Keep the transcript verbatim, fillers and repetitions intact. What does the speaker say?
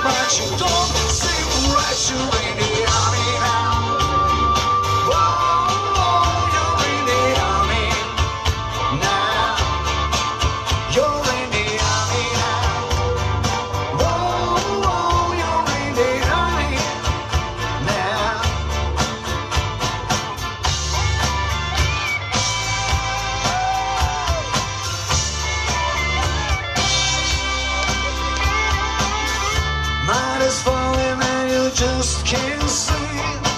but you don't seem right. You're in the army now. Whoa, you're in the army now. You're in the army now. Whoa, you're in the army now. Night is falling and you just can't see.